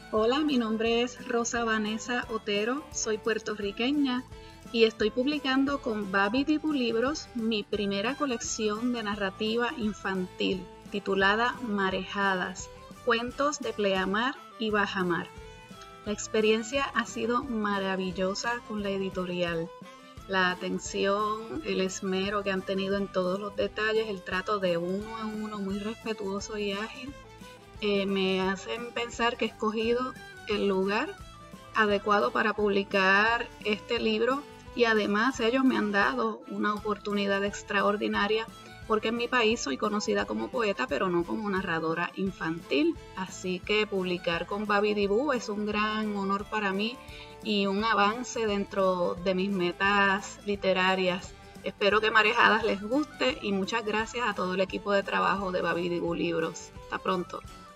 Hola, mi nombre es Rosa Vanessa Otero, soy puertorriqueña y estoy publicando con Babi Dibu Libros mi primera colección de narrativa infantil titulada Marejadas, cuentos de pleamar y bajamar. La experiencia ha sido maravillosa con la editorial. La atención, el esmero que han tenido en todos los detalles, el trato de uno a uno muy respetuoso y ágil, me hacen pensar que he escogido el lugar adecuado para publicar este libro y además ellos me han dado una oportunidad extraordinaria porque en mi país soy conocida como poeta pero no como narradora infantil, así que publicar con Babi Dibu es un gran honor para mí y un avance dentro de mis metas literarias. Espero que Marejadas les guste y muchas gracias a todo el equipo de trabajo de Babi Dibu Libros. Hasta pronto.